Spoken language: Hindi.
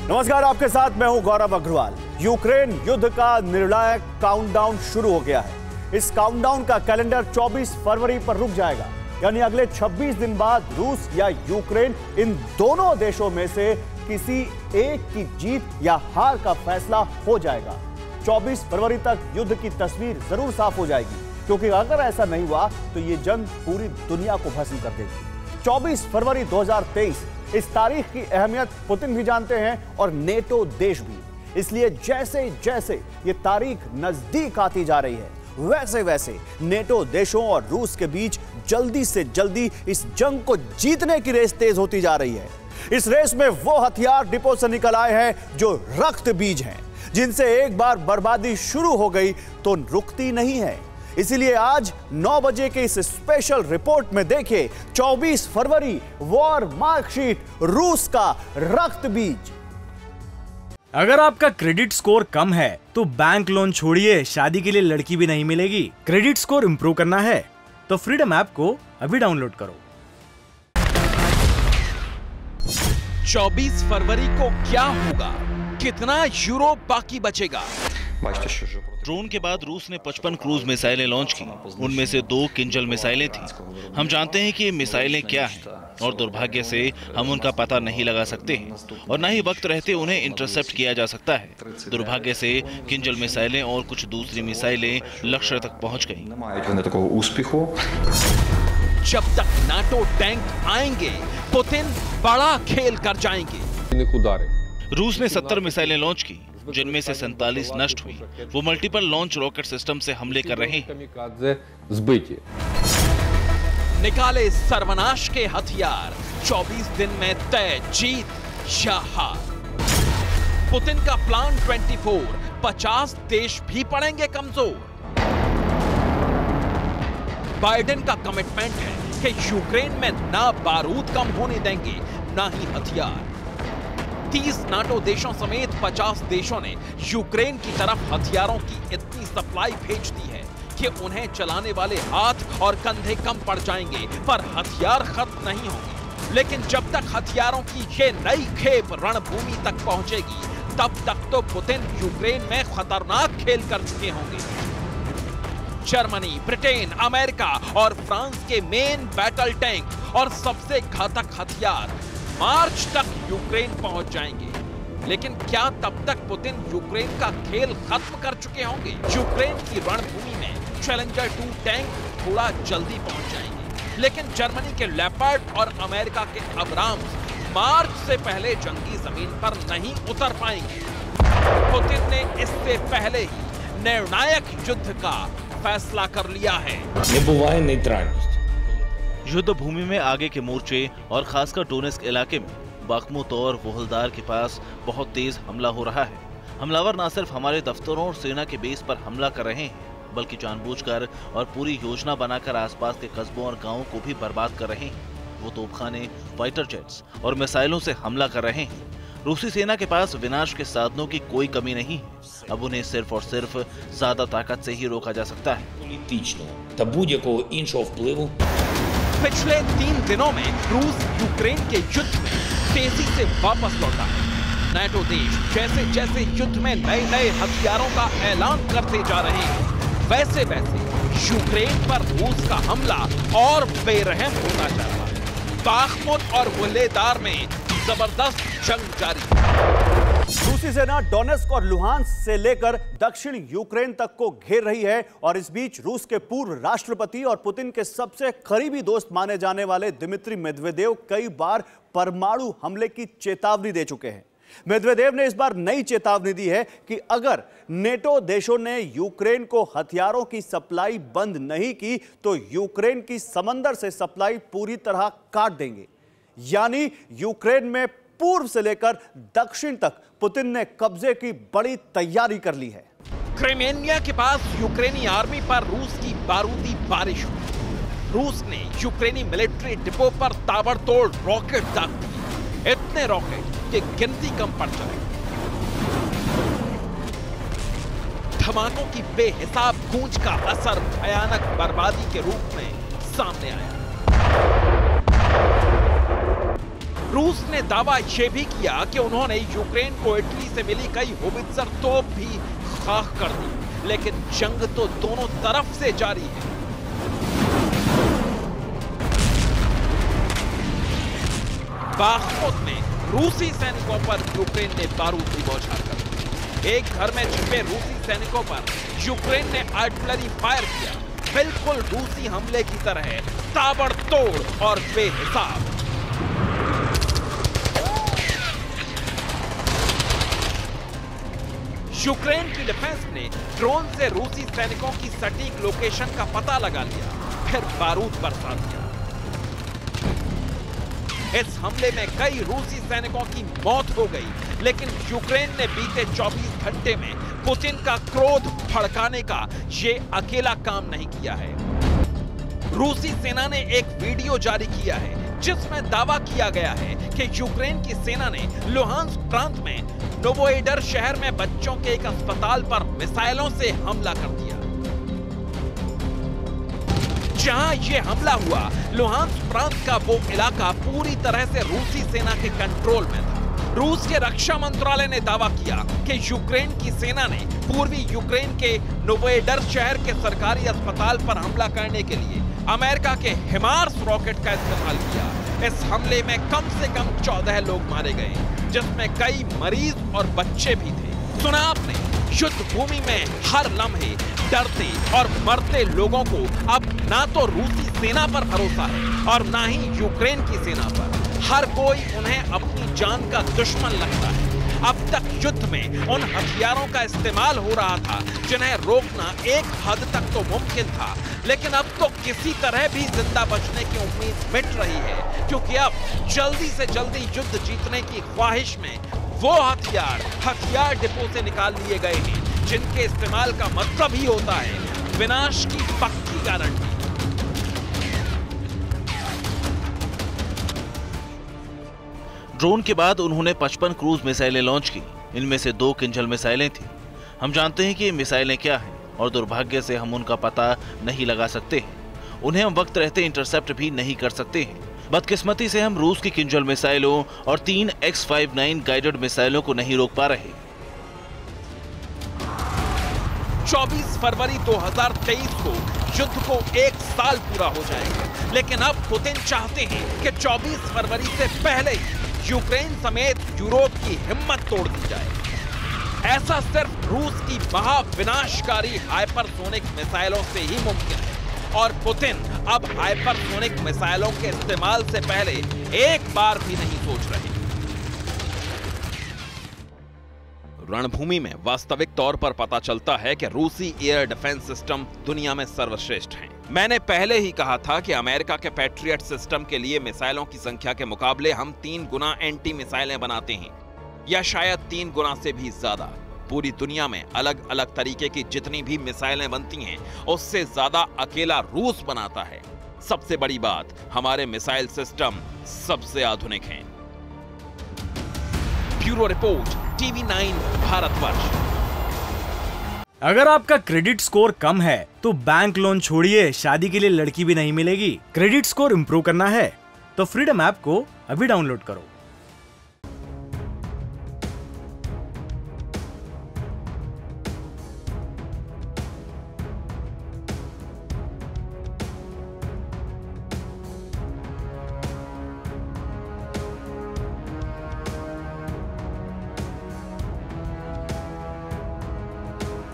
नमस्कार, आपके साथ मैं हूं गौरव अग्रवाल। यूक्रेन युद्ध का निर्णायक काउंटडाउन शुरू हो गया है। इस काउंटडाउन का कैलेंडर 24 फरवरी पर रुक जाएगा, यानी अगले 26 दिन बाद रूस या यूक्रेन, इन दोनों देशों में से किसी एक की जीत या हार का फैसला हो जाएगा। 24 फरवरी तक युद्ध की तस्वीर जरूर साफ हो जाएगी, क्योंकि अगर ऐसा नहीं हुआ तो यह जंग पूरी दुनिया को भस्म कर देगी। 24 फरवरी 2023, इस तारीख की अहमियत पुतिन भी जानते हैं और नेटो देश भी। इसलिए जैसे जैसे ये तारीख नजदीक आती जा रही है, वैसे वैसे नेटो देशों और रूस के बीच जल्दी से जल्दी इस जंग को जीतने की रेस तेज होती जा रही है। इस रेस में वो हथियार डिपो से निकल आए हैं जो रक्त बीज हैं, जिनसे एक बार बर्बादी शुरू हो गई तो रुकती नहीं है। इसीलिए आज 9 बजे के इस स्पेशल रिपोर्ट में देखिए 24 फरवरी वॉर मार्कशीट, रूस का रक्त बीज। अगर आपका क्रेडिट स्कोर कम है तो बैंक लोन छोड़िए, शादी के लिए लड़की भी नहीं मिलेगी। क्रेडिट स्कोर इंप्रूव करना है तो फ्रीडम ऐप को अभी डाउनलोड करो। 24 फरवरी को क्या होगा? कितना यूरो बाकी बचेगा? ड्रोन के बाद रूस ने 55 क्रूज मिसाइलें लॉन्च की। उनमें से 2 किंजल मिसाइलें थीं। हम जानते हैं कि ये मिसाइलें क्या हैं और दुर्भाग्य से हम उनका पता नहीं लगा सकते हैं और न ही वक्त रहते उन्हें इंटरसेप्ट किया जा सकता है। दुर्भाग्य से किंजल मिसाइलें और कुछ दूसरी मिसाइलें लक्ष्य तक पहुंच गईं। जब तक नाटो टैंक आएंगे, पुतिन बड़ा खेल कर जाएंगे। रूस ने 70 मिसाइलें लॉन्च की, जिनमें से 47 नष्ट हुई। वो मल्टीपल लॉन्च रॉकेट सिस्टम से हमले कर रहे हैं। निकाले सर्वनाश के हथियार, 24 दिन में तय जीत या हार। पुतिन का प्लान 24, 50 देश भी पड़ेंगे कमजोर। बाइडेन का कमिटमेंट है कि यूक्रेन में ना बारूद कम होने देंगे, ना ही हथियार। 30 नाटो देशों समेत 50 देशों ने यूक्रेन की तरफ हथियारों की इतनी सप्लाई भेज दी है कि उन्हें चलाने वाले हाथ और कंधे कम पड़ जाएंगे, पर हथियार खत्म नहीं होंगे। लेकिन जब तक हथियारों की ये नई खेप रणभूमि तक पहुंचेगी, तब तक तो पुतिन यूक्रेन में खतरनाक खेल कर चुके होंगे। जर्मनी, ब्रिटेन, अमेरिका और फ्रांस के मेन बैटल टैंक और सबसे घातक हथियार मार्च तक यूक्रेन पहुंच जाएंगे। लेकिन क्या तब तक पुतिन यूक्रेन का खेल खत्म कर चुके होंगे? यूक्रेन की रणभूमि में चैलेंजर 2 टैंक थोड़ा जल्दी पहुंच जाएंगे, लेकिन जर्मनी के लेपर्ड और अमेरिका के अब्राम्स मार्च से पहले जंगी जमीन पर नहीं उतर पाएंगे। पुतिन ने इससे पहले ही निर्णायक युद्ध का फैसला कर लिया है। युद्ध भूमि में आगे के मोर्चे और खासकर डोनेस्क इलाके में बख्मूत और वोहलदार के पास बहुत तेज हमला हो रहा है। हमलावर न सिर्फ हमारे दफ्तरों और सेना के बेस पर हमला कर रहे हैं, बल्कि जानबूझकर और पूरी योजना बनाकर आसपास के कस्बों और गांवों को भी बर्बाद कर रहे हैं। वो तोपखाने, फाइटर जेट्स और मिसाइलों से हमला कर रहे हैं। रूसी सेना के पास विनाश के साधनों की कोई कमी नहीं है। अब उन्हें सिर्फ और सिर्फ ज्यादा ताकत से ही रोका जा सकता है। पिछले 3 दिनों में रूस यूक्रेन के युद्ध में तेजी से वापस लौटा है। नाटो देश जैसे जैसे युद्ध में नए नए हथियारों का ऐलान करते जा रहे हैं, वैसे वैसे यूक्रेन पर रूस का हमला और बेरहम होता जा रहा है। बाख्मुत और वोहलेदार में जबरदस्त जंग जारी। रूसी सेना डोनेस्क और लुहांस्क से लेकर दक्षिण यूक्रेन तक को घेर रही है और इस बीच रूस के पूर्व राष्ट्रपति और पुतिन के सबसे करीबी दोस्त माने जाने वाले दिमित्री मेदवेदेव कई बार परमाणु हमले की चेतावनी दे चुके हैं। मेदवेदेव ने इस बार नई चेतावनी दी है कि अगर नेटो देशों ने यूक्रेन को हथियारों की सप्लाई बंद नहीं की तो यूक्रेन की समंदर से सप्लाई पूरी तरह काट देंगे। यानी यूक्रेन में पूर्व से लेकर दक्षिण तक पुतिन ने कब्जे की बड़ी तैयारी कर ली है। क्रिमिया के पास यूक्रेनी आर्मी पर रूस की बारूदी बारिश हुई। रूस ने यूक्रेनी मिलिट्री डिपो पर ताबड़तोड़ रॉकेट दाग दिए। इतने रॉकेट कि गिनती कम पड़ जाए। धमाकों की बेहिसाब गूंज का असर भयानक बर्बादी के रूप में सामने आया। रूस ने दावा यह भी किया कि उन्होंने यूक्रेन को इटली से मिली कई होवित्जर तोप भी खाक कर दी, लेकिन जंग तो दोनों तरफ से जारी है। बाख्मुत में रूसी सैनिकों पर यूक्रेन ने बारूदी बौछार कर दी। एक घर में छिपे रूसी सैनिकों पर यूक्रेन ने आर्टिलरी फायर किया, बिल्कुल रूसी हमले की तरह, ताबड़तोड़ और बेहिसाब। यूक्रेन की डिफेंस ने ड्रोन से रूसी सैनिकों की सटीक लोकेशन का पता लगा लिया, फिर बारूद बरसा दिया। इस हमले में कई रूसी सैनिकों की मौत हो गई, लेकिन यूक्रेन ने बीते 24 घंटे में पुतिन का क्रोध भड़काने का ये अकेला काम नहीं किया है। रूसी सेना ने एक वीडियो जारी किया है जिसमें दावा किया गया है कि यूक्रेन की सेना ने लुहांस्क प्रांत में नोवोएडर शहर में बच्चों के एक अस्पताल पर मिसाइलों से हमला कर दिया। जहां यह हमला हुआ, लुहांस्क प्रांत का वो इलाका पूरी तरह से रूसी सेना के कंट्रोल में था। रूस के रक्षा मंत्रालय ने दावा किया कि यूक्रेन की सेना ने पूर्वी यूक्रेन के नोवोएडर शहर के सरकारी अस्पताल पर हमला करने के लिए अमेरिका के हिमार्स रॉकेट का इस्तेमाल किया। इस हमले में कम से कम 14 लोग मारे गए, जिसमें कई मरीज और बच्चे भी थे। सुना आपने, युद्ध भूमि में हर लम्हे डरते और मरते लोगों को अब ना तो रूसी सेना पर भरोसा है और ना ही यूक्रेन की सेना पर। हर कोई उन्हें अपनी जान का दुश्मन लगता है। अब तक युद्ध में उन हथियारों का इस्तेमाल हो रहा था जिन्हें रोकना एक हद तक तो मुमकिन था, लेकिन अब तो किसी तरह भी जिंदा बचने की उम्मीद मिट रही है, क्योंकि अब जल्दी से जल्दी युद्ध जीतने की ख्वाहिश में वो हथियार डिपो से निकाल लिए गए हैं जिनके इस्तेमाल का मतलब ही होता है विनाश की पक्की गारंटी। ड्रोन के बाद उन्होंने 55 क्रूज मिसाइलें लॉन्च की। इनमें से 2 किंजल मिसाइलें थी। हम जानते हैं कि ये मिसाइलें क्या हैं और दुर्भाग्य से हम उनका पता नहीं लगा सकते हैं। उन्हें हम वक्त रहते इंटरसेप्ट भी नहीं कर सकते हैं। बदकिस्मती से हम रूस की किंजल मिसाइलों और 3 X-59 गाइडेड मिसाइलों को नहीं रोक पा रहे। 24 फरवरी 2023 को युद्ध को 1 साल पूरा हो जाएगा, लेकिन अब पुतिन चाहते हैं कि 24 फरवरी से पहले ही यूक्रेन समेत यूरोप की हिम्मत तोड़ दी जाए। ऐसा सिर्फ रूस की महाविनाशकारी हाइपरसोनिक मिसाइलों से ही मुमकिन है, और पुतिन अब हाइपरसोनिक मिसाइलों के इस्तेमाल से पहले एक बार भी नहीं सोच रहे। रणभूमि में वास्तविक तौर पर पता चलता है कि रूसी एयर डिफेंस सिस्टम दुनिया में सर्वश्रेष्ठ हैं। मैंने पहले ही कहा था कि अमेरिका के पैट्रियट सिस्टम के लिए मिसाइलों की संख्या के मुकाबले हम 3 गुना एंटी मिसाइलें बनाते हैं, या शायद 3 गुना से भी ज्यादा। पूरी दुनिया में अलग अलग तरीके की जितनी भी मिसाइलें बनती हैं, उससे ज्यादा अकेला रूस बनाता है। सबसे बड़ी बात, हमारे मिसाइल सिस्टम सबसे आधुनिक हैं। Bureau report, TV9 Bharatvarsh. अगर आपका क्रेडिट स्कोर कम है तो बैंक लोन छोड़िए, शादी के लिए लड़की भी नहीं मिलेगी। क्रेडिट स्कोर इंप्रूव करना है तो फ्रीडम ऐप को अभी डाउनलोड करो।